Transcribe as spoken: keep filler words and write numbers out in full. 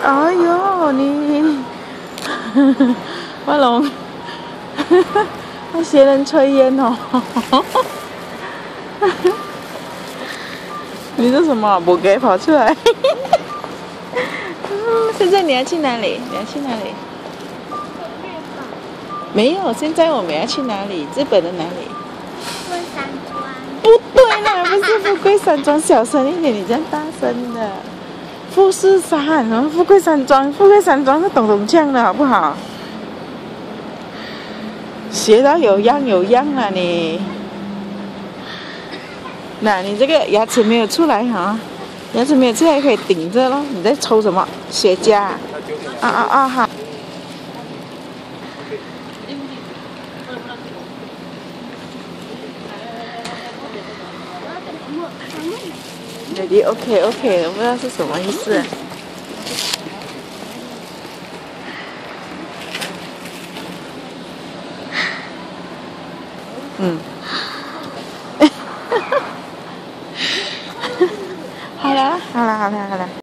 哎呦，你，我龙，我学人吹烟哦。你是什么？不给跑出来。现在你要去哪里？你要去哪里？没有，现在我们要去哪里？日本的哪里？ 富贵山庄。 不对啦，不是富贵山庄，小声一点，你这样大声的。富士山，什么富贵山庄？富贵山庄是咚咚锵的好不好？学到有样有样啊你。那你这个牙齿没有出来哈？牙齿没有出来可以顶着咯。你在抽什么？雪茄？啊啊啊！好。Jadi OK OK， 我不知道是什么意思。嗯。好了好了好了好了。